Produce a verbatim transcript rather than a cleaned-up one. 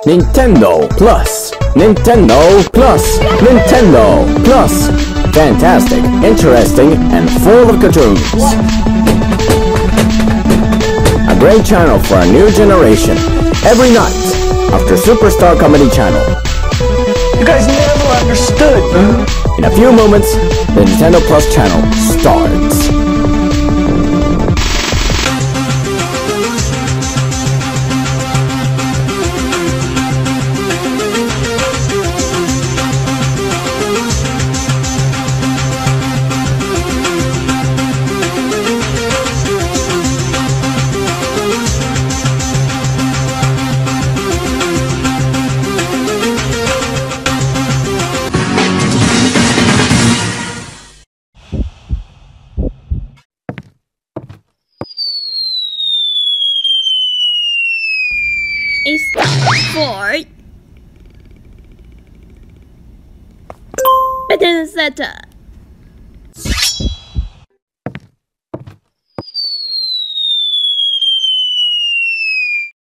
Nintendo Plus. Nintendo Plus. Nintendo Plus. Fantastic, interesting, and full of cartoons. A great channel for a new generation. Every night, after Superstar Comedy Channel. You guys never understood, man. In a few moments, the Nintendo Plus channel starts. It's time for Bethesda.